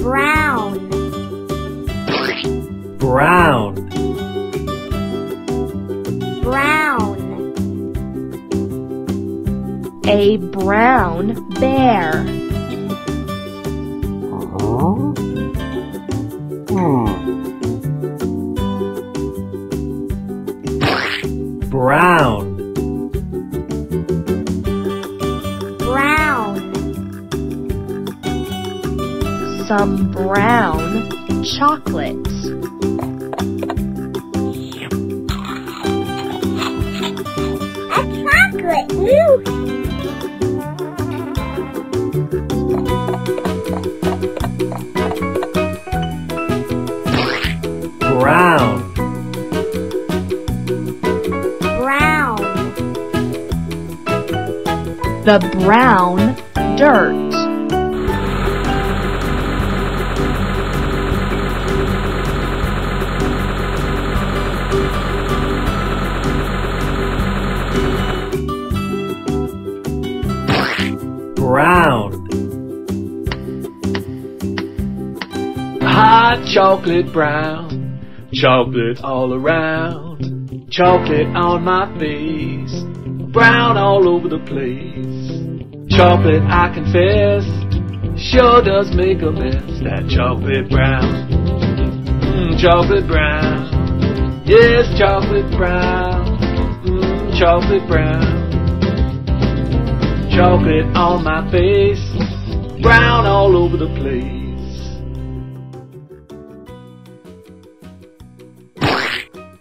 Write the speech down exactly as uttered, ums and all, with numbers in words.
Brown. Brown. Brown. A brown bear. Uh-huh. Hmm. Brown. Brown. Some brown chocolates. A chocolate mousse. Brown. Brown. The brown dirt. Brown. Hot chocolate brown, chocolate all around, chocolate on my face, brown all over the place. Chocolate, I confess, sure does make a mess. That chocolate brown, mm, chocolate brown, yes, chocolate brown, mm, chocolate brown. Chocolate on my face, brown all over the place.